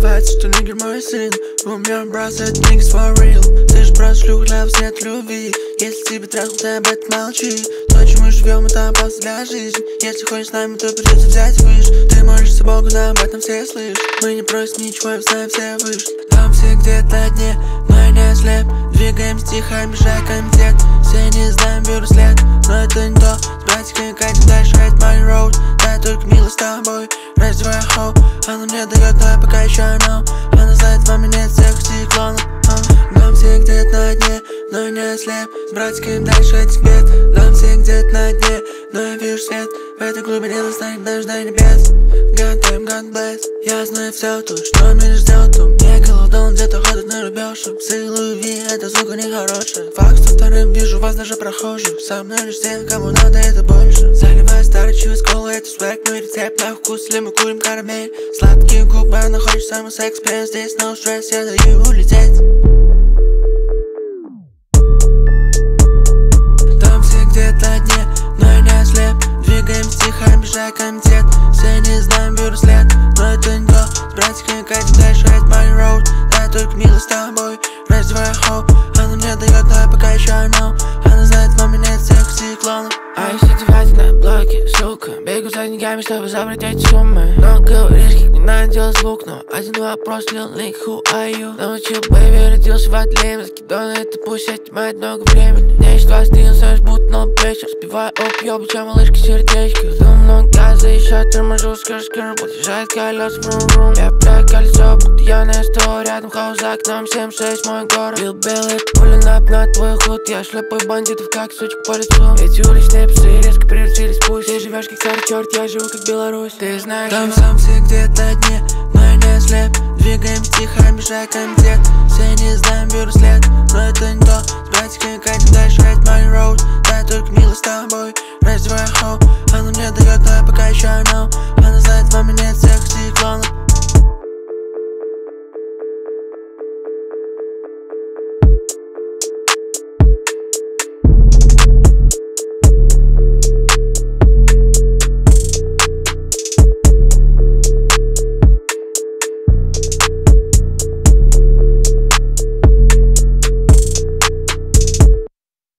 издевается, что нигер мой сын. У меня бросает niggas for real. Ты ж просто шлюх для вас нет любви. Если тебе трахнут, ты об этом молчи. То, чем мы живем, это опасно для жизни. Если хочешь с нами, то придется взять выше. Ты молишься Богу, да об этом все слышат. Мы не просим ничего, и знаем, все выше. Там все где-то на дне, но я не слеп. Двигаемся тихо, мешая комитет. Все не знаем, беру след, но это не то. С братиками катим дальше, это my road. Да, я только мило с тобой, развивая хоу. Она мне дает, но я пока еще know. Она знает, во мне нет всех циклонов. Дом все где-то на дне, но я не слеп. С братиками дальше этих бед. Дом все где-то на дне, но я вижу свет. В этой глубине достанет даже до небес. God damn, God bless. Я знаю все то, что мне ждет. У меня голодон где-то ходит на рубеж. Псы любви, это звук нехороший. Факт, что вторым вижу вас даже прохожих. Со мной лишь те, кому надо это больше. Заливаю старый чувств, кола, это свек. Мой рецепт на вкус, или мы курим карамель. Сладкие губы, она хочет самый секс. Прямо здесь, no stress, я даю улететь. Там все где-то на дне, но я не слеп. Двигаемся тихо, обижая комитет. Все не знаем, беру след, но это не то. С братиками катим дальше, это my road. Да, я только мило с тобой, развивая хоу. Она мне дает, но я пока еще know. Она знает, во мне нет всех циклонов. А если девать на блоке, сука, бегу за деньгами, чтобы забрать эти суммы. Но говоришь, как не надо делать звук, но один вопрос, Lil Nick, who are you? Научил, бэйби, родился в отлеме. Закидон, это пусть отнимает много времени. Мне есть 21, знаешь, будто на плечах. Сбиваю оп, ёбуча малышка сердечко. Зум много газа, еще торможу, скажешь, подъезжает колеса, врум-врум. Я пляю колесо, будто я на СТО. Рядом хаус за окном, 7-6, мой город. Бил белый, пуля на твой худ. Я шлепаю бандитов, как сучек по лицу. Эти уличные псы резко превратились в пусть. Ты живешь как старый черт, я живу как Беларусь. Ты знаешь, там сам все где-то на дне, но я не слеп. Двигаемся тихо, обижая комитет. Все не знаем, беру след, но это не то. С братиками катим дальше, это my road. Да, я только мило с тобой, развивая хоу. Она мне дает, но я пока еще know. Она знает, во мне нет